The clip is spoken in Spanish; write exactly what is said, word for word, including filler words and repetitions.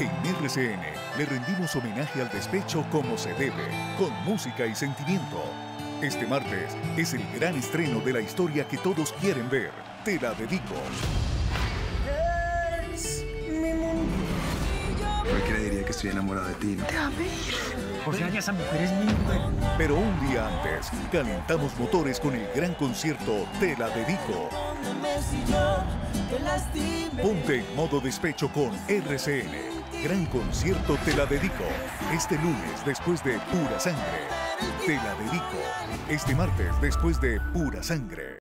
En R C N le rendimos homenaje al despecho como se debe, con música y sentimiento. Este martes es el gran estreno de la historia que todos quieren ver. Te la dedico. Es mi mundo. Cualquiera diría que estoy enamorado de ti, ¿no? Te va a pedir. O sea, ya esa mujer es mi mujer. Pero un día antes, calentamos motores con el gran concierto Te la dedico. Ponte en modo despecho con R C N. Gran concierto Te la dedico. Este lunes después de Pura Sangre. Te la dedico. Este martes después de Pura Sangre.